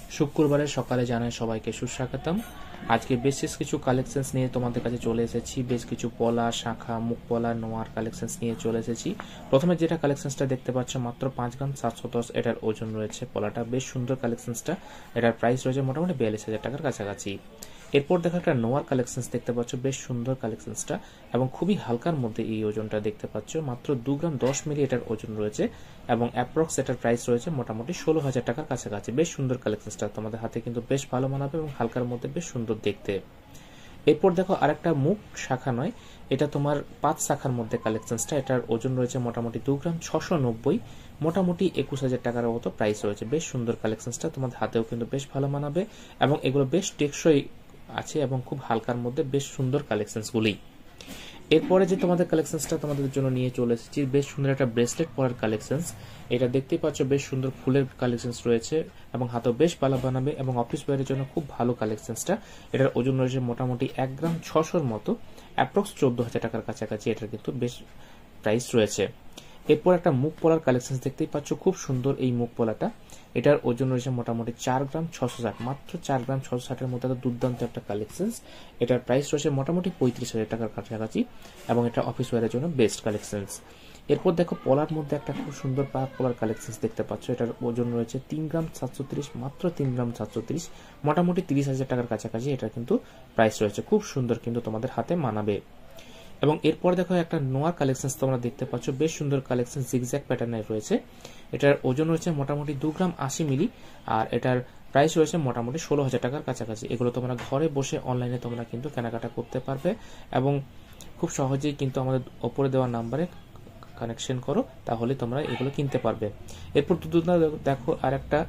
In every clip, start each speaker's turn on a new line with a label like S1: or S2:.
S1: শুক্রবারের সকালে জানাই সবাইকে সুস্বাগতম। আজকে বেশ কিছু কালেকশনস নিয়ে তোমাদের কাছে চলে এসেছি। বেশ কিছু পলা, শাখা, মুখ পলা, নোয়ার কালেকশনস নিয়ে চলে এসেছি। প্রথমে যেটা কালেকশনসটা দেখতে পাচ্ছ মাত্র 5 গ্রাম 710 এটার ওজন রয়েছে। পলাটা বেশ সুন্দর কালেকশনসটা। এটার প্রাইস রয়েছে মোটামুটি 42,000 টাকার কাছাকাছি। এরপর দেখো একটা নোয়ার কালেকশনস দেখতে পাচ্ছ, বেশ সুন্দর কালেকশনসটা এবং খুবই হালকার মধ্যে এই ওজনটা দেখতে পাচ্ছ। মাত্র 2 গ্রাম 10 মিলি এটার ওজন রয়েছে এবং অ্যাপ্রক্স এটার প্রাইস রয়েছে মোটামুটি 16,000 টাকার কাছাকাছি। বেশ সুন্দর কালেকশনসটা, তোমাদের হাতে কিন্তু বেশ ভালো মানাবে এবং হালকার মধ্যে বেশ সুন্দর দেখতে। এরপর দেখো আরেকটা মুখ শাখা নয়, এটা তোমার 5 শাখার মধ্যে কালেকশনসটা। এটার ওজন রয়েছে মোটামুটি 2 গ্রাম 690, মোটামুটি 21,000 টাকার মতো প্রাইস রয়েছে। বেশ সুন্দর কালেকশনসটা, তোমাদের হাতেও কিন্তু বেশ ভালো মানাবে এবং এগুলো বেশ টেকসই আছে এবং খুব হালকার মধ্যে বেশ সুন্দর কালেকশনসগুলি। এরপরে যে তোমাদের কালেকশনসটা তোমাদের জন্য নিয়ে চলে এসেছি, বেশ সুন্দর একটা ব্রেসলেট পরার কালেকশনস। এটা দেখতেই পাচ্ছ বেশ সুন্দর ফুলের কালেকশনস রয়েছে এবং হাতেও বেশ ভালো বানাবে এবং অফিস ওয়্যারের জন্য খুব ভালো কালেকশনসটা। এটার ওজন রয়েছে মোটামুটি 1 গ্রাম 600-র মতো, অ্যাপ্রক্স 14,000 টাকার কাছাকাছি এটার কিন্তু বেশ প্রাইস রয়েছে। এরপর একটা মুখ পলার কালেকশনস দেখতেই পাচ্ছ, খুব সুন্দর এই মুখ পলাটা। এটার ওজন রয়েছে মোটামুটি 4 গ্রাম 660, মাত্র 4 গ্রাম 660-এর মধ্যে দুর্দান্ত একটা কালেকশনস। এটার প্রাইস রয়েছে মোটামুটি 35,000 টাকার কাছাকাছি এবং এটা অফিস ওয়্যারের জন্য বেস্ট কালেকশনস। এরপর দেখো পলার মধ্যে একটা খুব সুন্দর পলার কালেকশনস দেখতে পাচ্ছ। এটার ওজন রয়েছে 3 গ্রাম 730, মাত্র 3 গ্রাম 730, মোটামুটি 30,000 টাকার কাছাকাছি এটা কিন্তু প্রাইস রয়েছে। খুব সুন্দর, কিন্তু তোমাদের হাতে মানাবে। এবং এরপর দেখো একটা নোয়ার কালেকশন তোমরা দেখতে পাচ্ছ, বেশ সুন্দর কালেকশন, জিগজ্যাগ প্যাটার্নের রয়েছে। এটার ওজন রয়েছে মোটামুটি 2 গ্রাম 80 মিলি আর এটার প্রাইস রয়েছে মোটামুটি 16,000 টাকার কাছাকাছি। এগুলো তোমরা ঘরে বসে অনলাইনে তোমরা কিন্তু কেনাকাটা করতে পারবে এবং খুব সহজেই কিন্তু আমাদের ওপরে দেওয়া নাম্বারে কানেকশন করো, তাহলে তোমরা এগুলো কিনতে পারবে। এরপর দেখো আর একটা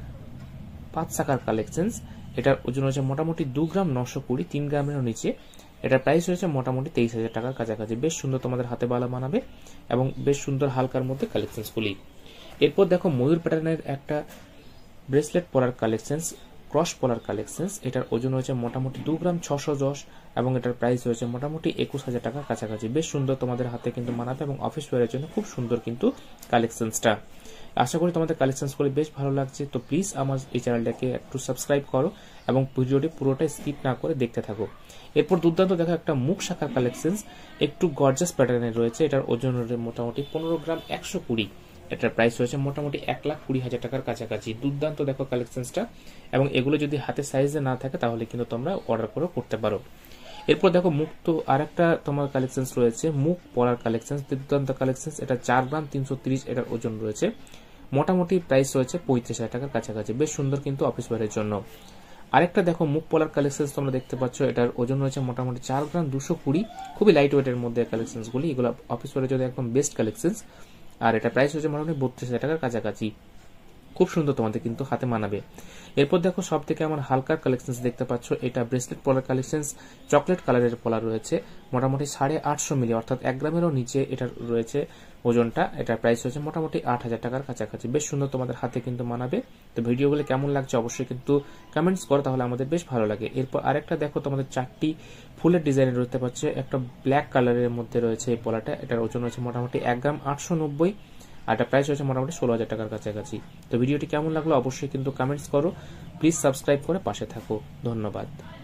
S1: 5 শাখার কালেকশনস। এটার ওজন রয়েছে মোটামুটি 2 গ্রাম 920, 3 গ্রামেরও নিচে। এটার প্রাইস রয়েছে মোটামুটি 23,000 টাকার কাছাকাছি। বেশ সুন্দর, তোমাদের হাতে ভালো মানাবে এবং বেশ সুন্দর হালকার মধ্যে কালেকশনসগুলি। এরপর দেখো ময়ূর প্যাটার্নের একটা ব্রেসলেট পরার কালেকশনস, ক্রস পলার কালেকশনস। এটার ওজন রয়েছে মোটামুটি 2 গ্রাম 610 এবং এটার প্রাইস রয়েছে মোটামুটি 21,000 টাকার কাছাকাছি। বেশ সুন্দর, তোমাদের হাতে কিন্তু মানাবে এবং অফিস ওয়্যারের জন্য খুব সুন্দর কিন্তু কালেকশনসটা। আশা করি তোমাদের কালেকশনসগুলি বেশ ভালো লাগছে। তো প্লিজ আমার এই চ্যানেলটাকে একটু সাবস্ক্রাইব করো এবং ভিডিওটি পুরোটাই স্কিপ না করে দেখতে থাকো। এরপর দুর্দান্ত দেখো একটা মুখ শাখার কালেকশনস, একটু গর্জাস প্যাটার্নের রয়েছে। এটার ওজন রয়েছে মোটামুটি 15 গ্রাম 120, এটার প্রাইস রয়েছে মোটামুটি 1,20,000 টাকার কাছাকাছি। দুর্দান্ত দেখো কালেকশনসটা এবং এগুলো যদি হাতে সাইজে না থাকে তাহলে কিন্তু তোমরা অর্ডার করে করতে পারো। এরপর দেখো মুখ তো আরেকটা তোমার কালেকশনস রয়েছে, মুখ পলার কালেকশনস, দুর্দান্ত কালেকশনস। এটা 4 গ্রাম 330 এটার ওজন রয়েছে, মোটামুটি প্রাইস রয়েছে 35,000 টাকার কাছাকাছি। বেশ সুন্দর কিন্তু অফিস ওয়্যারের জন্য। আরেকটা দেখো মুখ পলার কালেকশন তোমরা দেখতে পাচ্ছ, এটার ওজন রয়েছে মোটামুটি 4 গ্রাম 220, খুবই লাইট ওয়েটের মধ্যে কালেকশনসগুলি। এগুলো অফিস ওয়্যারের জন্য একদম বেস্ট কালেকশনস আর এটা প্রাইস হচ্ছে মোটামুটি 32,000 টাকার কাছাকাছি। খুব সুন্দর, তোমাদের কিন্তু হাতে মানাবে। এরপর দেখো সব থেকে আমার হালকার কালেকশন দেখতে পাচ্ছ, এটা ব্রেসলেট পলার কালেকশন, চকলেট কালারের পলা রয়েছে, মোটামুটি 850 মিলি অর্থাৎ 1 গ্রামেরও নিচে এটার রয়েছে ওজনটা। এটার প্রাইস হচ্ছে মোটামুটি 8,000 টাকার কাছাকাছি। বেশ সুন্দর, তোমাদের হাতে কিন্তু মানাবে। তো ভিডিওগুলো কেমন লাগছে অবশ্যই কিন্তু কমেন্টস করো, তাহলে আমাদের বেশ ভালো লাগে। এরপর আরেকটা দেখো তোমাদের 4টি ফুলের ডিজাইনের রয়েছে পাচ্ছে, একটা ব্ল্যাক কালারের মধ্যে রয়েছে এই পলাটা। এটার ওজন রয়েছে মোটামুটি 1 গ্রাম 890 আর এটা প্রাইস হচ্ছে মোটামুটি 16,000 টাকার কাছাকাছি। তো ভিডিওটি কেমন লাগলো অবশ্যই কিন্তু কমেন্টস করো, প্লিজ সাবস্ক্রাইব করে পাশে থাকো। ধন্যবাদ।